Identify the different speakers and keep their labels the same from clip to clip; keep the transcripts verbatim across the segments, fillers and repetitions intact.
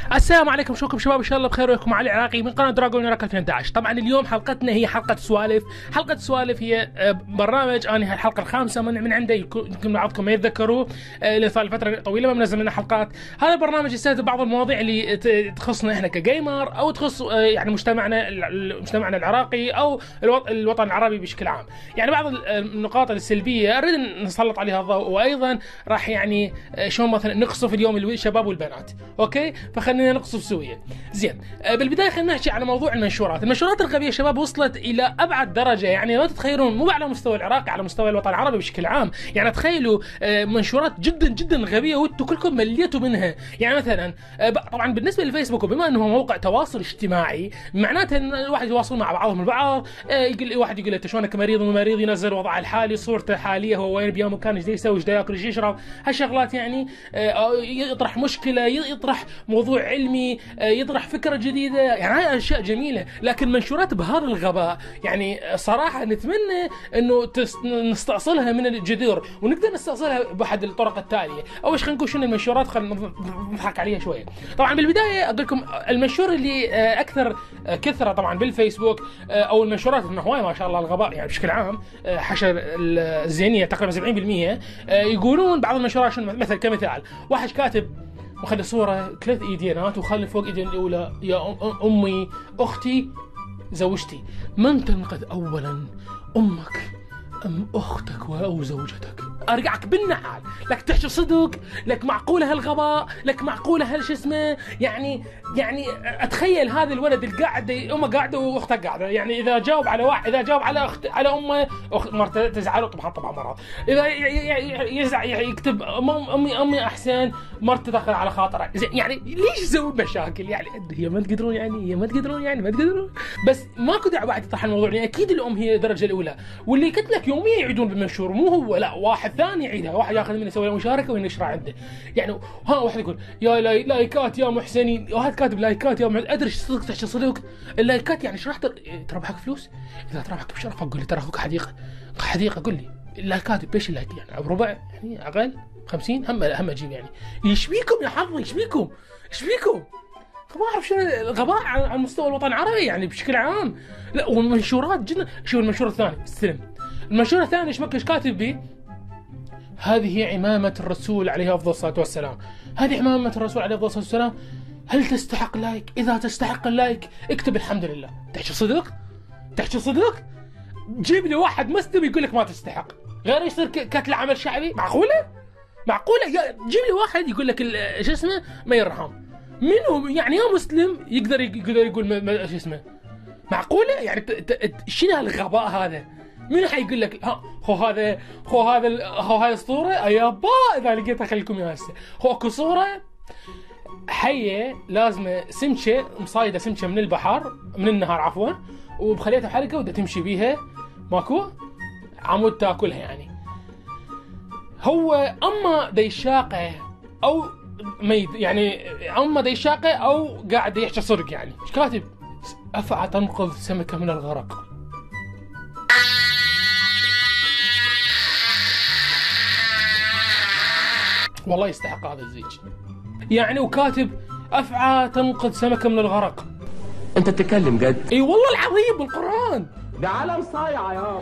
Speaker 1: السلام عليكم، شلونكم شباب؟ ان شاء الله بخير وياكم علي العراقي من قناه دراجون راك ألفين وأحد عشر. طبعا اليوم حلقتنا هي حلقه سوالف. حلقه سوالف هي برنامج انا الحلقه الخامسه من, من عنده، يمكن بعضكم ما يتذكروه اللي صار فتره طويله ما منزل منه حلقات. هذا البرنامج يستهدف بعض المواضيع اللي تخصنا احنا كجيمر او تخص يعني مجتمعنا مجتمعنا العراقي او الوطن العربي بشكل عام. يعني بعض النقاط السلبيه اريد نسلط عليها الضوء، وايضا راح يعني شلون مثلا نقصف اليوم الشباب والبنات. اوكي، فخلينا نقصف سويا. زين، بالبدايه خلينا نحكي على موضوع المنشورات. المنشورات الغبيه شباب وصلت الى ابعد درجه، يعني لا تتخيلون، مو على مستوى العراق، على مستوى الوطن العربي بشكل عام. يعني تخيلوا منشورات جدا جدا غبيه وانتم كلكم مليتوا منها. يعني مثلا طبعا بالنسبه للفيسبوك، وبما انه موقع تواصل اجتماعي، معناته ان الواحد يتواصل مع بعضهم البعض. يقول واحد يقول له شلونك مريض ومريض، ينزل وضعه الحالي، صورته الحاليه، هو وين بيا مكان، ايش يسوي، ايش ياكل، ايش يشرب، هالشغلات. يعني يطرح مشكله، يطرح موضوع علمي، يطرح فكره جديده. يعني هاي اشياء جميله. لكن منشورات بهذا الغباء يعني صراحه نتمنى انه نستأصلها من الجذور، ونقدر نستأصلها باحد الطرق التاليه. اول شيء خلينا نقول شنو المنشورات، خلينا نضحك عليها شويه. طبعا بالبدايه اقول لكم المنشور اللي اكثر كثره طبعا بالفيسبوك، او المنشورات انه هواي ما شاء الله الغباء يعني بشكل عام، حشر الزينيه تقريبا سبعين بالمئة. يقولون بعض المنشورات شنو، مثل كمثال واحد كاتب وخلي صوره ثلاث ايدينات وخلي فوق ايدين الاولى يا امي اختي زوجتي. من تنقذ اولا، امك ام اختك او زوجتك؟ ارجعك بالنعال. لك تحكي صدق؟ لك معقوله هالغباء؟ لك معقوله هالش اسمه؟ يعني يعني اتخيل هذا الولد القاعد، امه قاعده واخته قاعده، يعني اذا جاوب على واحد، اذا جاوب على اخت على امه، أخت مرته تزعل، طبعا طبعا مرض. اذا يزع يكتب امي امي احسن، مرته تاخذ على خاطره. يعني ليش يسوي مشاكل؟ يعني هي ما تقدرون، يعني هي ما تقدرون، يعني ما تقدرون. بس ماكو داعي بعد يطرح الموضوع، يعني اكيد الام هي الدرجه الاولى، واللي قلت لك يوميا يعيدون بالمنشور، مو هو لا واحد ثاني يعيدها، واحد ياخذ منه يسوي له مشاركه وينشرها عنده. يعني ها واحد يقول يا لاي لايكات يا محسنين، واحد كاتب لايكات يا محسنين. ادري صدق تحكي صدق، اللايكات يعني ايش راح تربحك فلوس؟ اذا تربحك بشرف قول لي ترى اخوك حديقه حديقه، قول لي اللايكات بيش اللايك يعني بربع، يعني اقل خمسين هم هم اجيب. يعني ايش بيكم يا حظي، ايش بيكم ايش بيكم؟ ما اعرف شنو الغباء على مستوى الوطن العربي يعني بشكل عام. لا والمنشورات جدا. شوف المنشور الثاني، استلم المنشور الثاني ايش مكش كاتب بيه؟ هذه عمامة الرسول عليه افضل الصلاة والسلام. هذه عمامة الرسول عليه افضل الصلاة والسلام، هل تستحق لايك؟ اذا تستحق اللايك اكتب الحمد لله. تحكي صدق؟ تحكي صدق؟ جيب لي واحد مسلم يقول لك ما تستحق، غير يصير كتل عمل شعبي. معقولة؟ معقولة؟ جيب لي واحد يقول لك شو اسمه ما يرحم. منو يعني يا مسلم يقدر يقدر يقول شو اسمه؟ معقولة؟ يعني شنو هالغباء هذا؟ منو حيقول لك ها هو هذا هو هذا هو هاي الصورة يابا اذا لقيتها خليكم يا هسه. هو اكو صورة حية لازمة سمكة مصايدة، سمكة من البحر من النهر عفوا، وبخليتها حركة ودا تمشي بيها، ماكو عمود تاكلها. يعني هو اما ديشاقه او ميت، يعني اما ديشاقه او قاعد يحكي صدق. يعني ايش كاتب؟ افعى تنقذ سمكة من الغرق. والله يستحق هذا الزيج. يعني وكاتب افعى تنقذ سمكة من الغرق.
Speaker 2: انت تتكلم جد؟
Speaker 1: اي والله العظيم بالقرآن.
Speaker 2: ده عالم صايع يا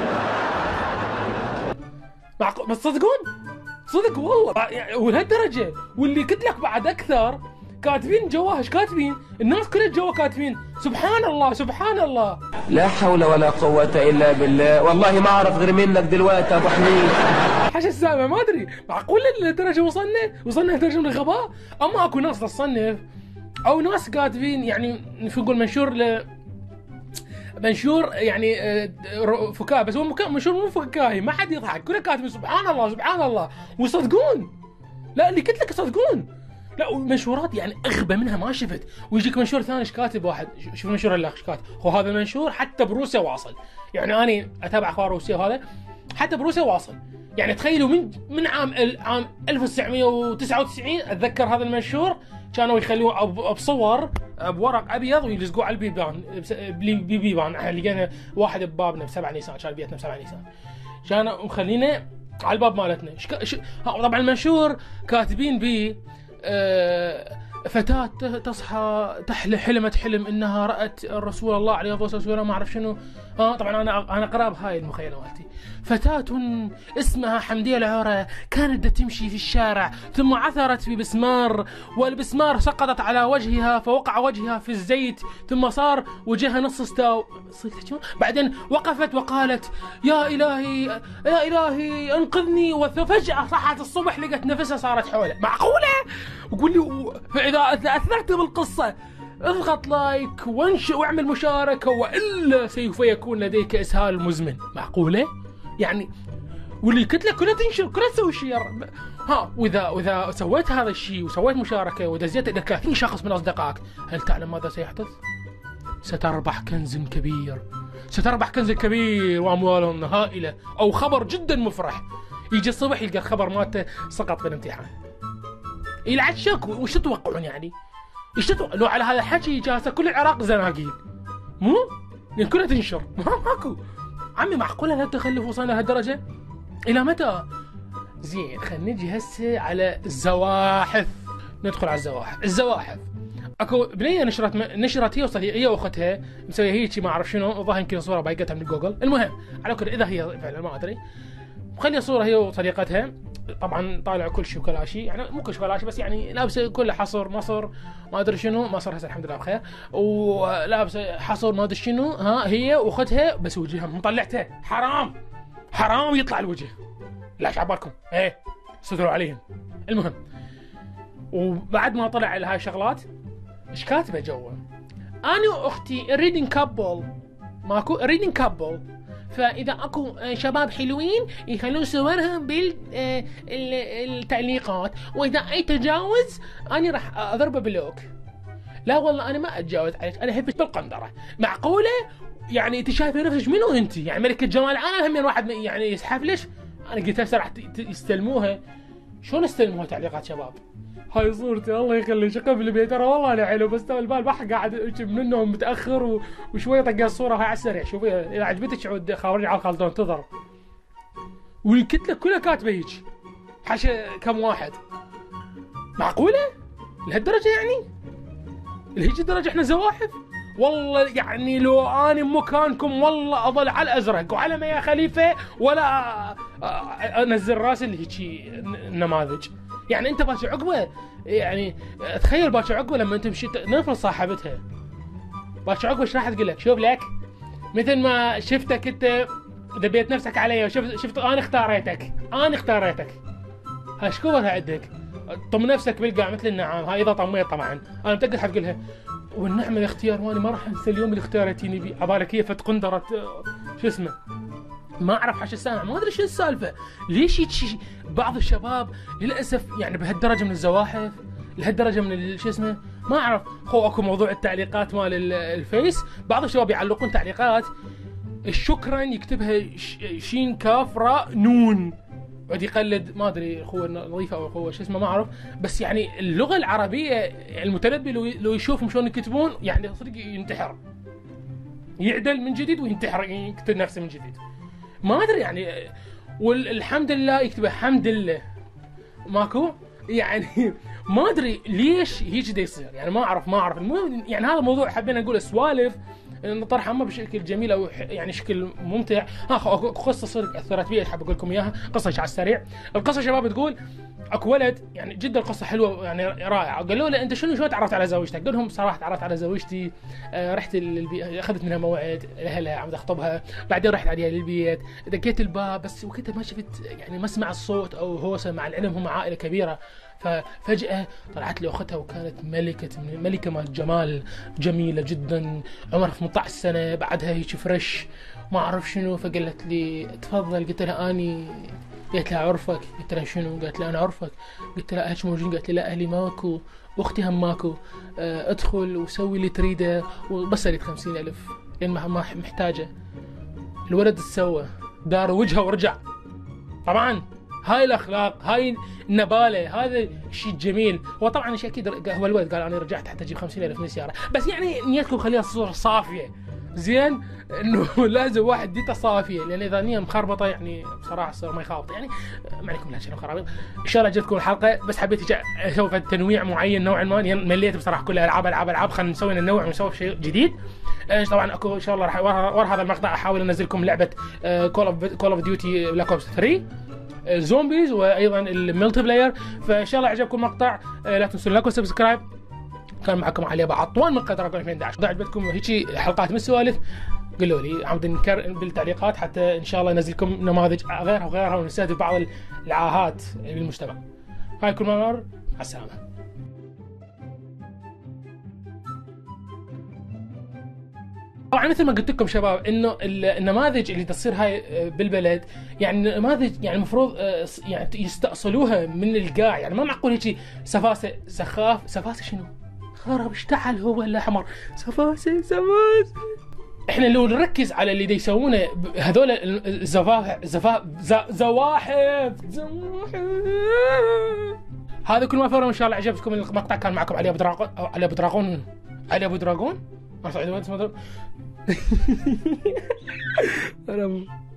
Speaker 1: معقول؟ بس صدقون صدق والله وهالدرجة. واللي قلت لك بعد اكثر كاتبين جواه، ايش كاتبين؟ الناس كلها جوا كاتبين سبحان الله سبحان الله.
Speaker 2: لا حول ولا قوة الا بالله. والله ما اعرف غير منك دلوقتي ابو حميد.
Speaker 1: حاجة السامة ما ادري. معقول للدرجة وصلنا؟ وصلنا لدرجة من الغباء؟ اما اكو ناس تصنف او ناس كاتبين يعني شو نقول منشور ل منشور يعني فكاهي، بس هو منشور مو فكاهي، ما حد يضحك، كله كاتب سبحان الله سبحان الله ويصدقون. لا اللي قلت لك يصدقون. لا ومنشورات يعني اغبى منها ما شفت. ويجيك منشور ثاني ايش كاتب واحد، شوف المنشور اللي ايش كاتب. هو هذا المنشور حتى بروسيا واصل. يعني انا اتابع اخبار روسيا وهذا حتى بروسيا واصل. يعني تخيلوا من من عام عام ألف وتسعمئة وتسعة وتسعين اتذكر هذا المنشور كانوا يخلوه بصور بورق ابيض ويلزقوه على البيبان بيبان. احنا لقينا واحد ببابنا بسبع نيسان، كان بيتنا بسبع نيسان، كانوا مخلينه على الباب مالتنا. طبعا المنشور كاتبين بيه آه فتاة تصحى تحلم حلمت حلم انها رأت رسول الله عليه الصلاة والسلام ما اعرف شنو. اه طبعا انا انا قراب هاي المخيلة مالتي. فتاة اسمها حمدية العورة كانت تمشي في الشارع ثم عثرت في بسمار، والبسمار سقطت على وجهها فوقع وجهها في الزيت ثم صار وجهها نص استوى. بعدين وقفت وقالت يا الهي يا الهي انقذني، وفجأة صحت الصبح لقت نفسها صارت حوله. معقولة؟ وقول لي فإذا أثرت بالقصة اضغط لايك وانشئ واعمل مشاركة وإلا سوف يكون لديك إسهال مزمن. معقولة؟ يعني واللي قلت لك كلها تنشر كلها تسوي شير. ها وإذا وإذا سويت هذا الشيء وسويت مشاركة ودزيت إلى ثلاثين شخص من أصدقائك، هل تعلم ماذا سيحدث؟ ستربح كنز كبير، ستربح كنز كبير وأموال هائلة، أو خبر جدا مفرح. يجي الصبح يلقى الخبر مالته سقط بالامتحان. يلعب شك. وش تتوقعون يعني؟ ايش تتوقع لو على هذا الحكي جالسه كل العراق زناقيل؟ مو؟ لان كلها تنشر. ما ماكو. عمي معقوله هالتخلف وصلنا لهالدرجه؟ الى متى؟ زين خلينا نجي هسه على الزواحف. ندخل على الزواحف. الزواحف اكو بنيه نشرت م... نشرت هي وصديقه هي واختها مسويه هيك ما اعرف شنو، الظاهر يمكن صوره بايقتها من جوجل. المهم على كل اذا هي فعلا ما ادري، مخليه صوره هي وصديقتها، طبعا طالع كل شيء وكلاشي، يعني مو كل شيء وكلاشي بس يعني لابسه كله حصر مصر ما ادري شنو، مصر هسه الحمد لله بخير، ولابسه حصر ما ادري شنو، ها هي واختها بس وجهها مطلعته. حرام حرام يطلع الوجه. لا عبالكم ايه استدروا عليهم. المهم وبعد ما طلع هاي الشغلات ايش كاتبه جوا؟ انا واختي ريدنج كابل، ماكو ريدنج كابل، فاذا اكو شباب حلوين يخلون صورهم بالتعليقات، واذا اي تجاوز انا راح اضربه بلوك. لا والله انا ما اتجاوز عليك، انا احبك بالقنطره. معقوله؟ يعني انت شايفه نفسك منو انت؟ يعني ملكه جمال العالم هم واحد يعني يزحف ليش؟ انا قلت هسه راح يستلموها. شلون استلموها تعليقات شباب؟ هاي صورتي الله يخليك قبل البيت، ترى والله انا حلو بس البال بح قاعد من النوم متاخر و... وشويه طق الصوره هاي على السريع. شوفي اذا عجبتك عود خاورني على الخلطون تضرب. والكتله كلها كاتبه هيك حاشا كم واحد. معقوله؟ لهالدرجه يعني؟ لهيك الدرجه احنا زواحف؟ والله يعني لو اني مكانكم والله اظل على الازرق وعلى ميا خليفه ولا انزل راسي اللي هيك نماذج. يعني انت باكر عقبه، يعني تخيل باكر عقبه لما انت مشيت نفرض صاحبتها، باكر عقبه ايش راح تقول لك؟ شوف لك مثل ما شفتك انت دبيت نفسك علي وشفت شفت انا اختاريتك، انا اختاريتك. هاي شكوبتها عندك، طم نفسك بالقاع مثل النعام. هاي اذا طميت طبعا، انا متاكد حتقولها والنعمه الاختيار وانا ما راح انسى اليوم اللي اختاريتيني بيه. عبالك هي فت قندره شو اسمه ما اعرف حاش السامع، ما ادري شو السالفه، ليش يتشي بعض الشباب للاسف يعني بهالدرجه من الزواحف، لهالدرجه من شو اسمه ما اعرف. خو اكو موضوع التعليقات مال الفيس، بعض الشباب يعلقون تعليقات شكرا يكتبها شين كاف راء نون، يقعد يقلد ما ادري اخوه نظيفه او اخوه شو اسمه ما اعرف، بس يعني اللغه العربيه المتنبي لو لو يشوفهم شلون يكتبون يعني صدق ينتحر، يعدل من جديد وينتحر يكتب نفسه من جديد. ما ادري يعني، والحمد لله يكتب الحمد لله ماكو يعني ما ادري ليش هيك دا يصير، يعني ما اعرف ما اعرف. المهم يعني هذا الموضوع حبينا نقول سوالف نطرحها ما بشكل جميل او يعني شكل ممتع. ها قصه صدق اثرت بي حاب اقول لكم اياها، قصه على السريع. القصه شباب تقول اكو ولد يعني جدا القصه حلوه يعني رائعه، قالوا له انت شنو شلون تعرفت على زوجتك؟ قال لهم صراحه تعرفت على زوجتي، آه رحت للبي... اخذت منها موعد لاهلها عم اخطبها، بعدين رحت عليها للبيت، دقيت الباب بس وقتها ما شفت يعني ما اسمع الصوت او هوسه، مع العلم هم عائله كبيره. ففجأة طلعت لي أختها وكانت ملكة ملكة مال جمال، جميلة جدا، عمرها ثمانية عشر سنة، بعدها هيك فريش ما أعرف شنو. فقالت لي تفضل، قلت لها أني، قالت لها عرفك، قلت لها شنو؟ قالت لي أنا عرفك، قلت لها أهلك موجودين؟ قالت لي لا أهلي ماكو وأختي هم ماكو، أه أدخل وسوي اللي تريده وبس أريد خمسين ألف لأن ما محتاجة. الولد تسوى دار وجهه ورجع. طبعا هاي الاخلاق، هاي النباله، هذا الشيء الجميل. هو طبعا شيء اكيد هو الولد قال انا رجعت حتى اجيب خمسين ألف من السياره، بس يعني نيتكم خليها صوره صافيه، زين انه لازم واحد ديته صافيه، لان اذا نيه مخربطه يعني بصراحه يصير ما يخابط يعني. ما عليكم لا شيء خرابيط. ان شاء الله عجبتكم الحلقه، بس حبيت اسوي تنويع معين نوعا ما، يعني مليت بصراحه كلها العاب العاب العاب، خلينا نسوي ننوع ونسوي شيء جديد. طبعا اكو ان شاء الله راح ورا هذا المقطع احاول انزل لكم لعبه كول اوف كول اوف ديوتي بلاك اوبس ثري زومبيز، وايضا الملتي بلاير. فان شاء الله عجبكم المقطع، لا تنسوا لايك وسبسكرايب. كان معكم علي ابو عطوان من قناه دراجون ألفين وأحد عشر. اذا عجبتكم هيك حلقات من السوالف قولوا لي عود نكر بالتعليقات، حتى ان شاء الله انزل لكم نماذج غيرها وغيرها ونستهدف بعض العاهات بالمجتمع. هاي كل مره، مع السلامه. طبعا مثل ما قلت لكم شباب انه النماذج اللي تصير هاي بالبلد يعني نماذج يعني المفروض يعني يستأصلوها من القاع، يعني ما معقول هيك سفاسه سخاف سفاسه شنو؟ خرب اشتعل هو ولا حمر؟ سفاسه سفاسه. احنا لو نركز على اللي يسوونه هذول الزفاف زفاف زواحف زواحف. هذا كل ما فيه، ان شاء الله عجبكم المقطع. كان معكم علي ابو دراغون علي ابو دراغون علي ابو دراغون ما اسمه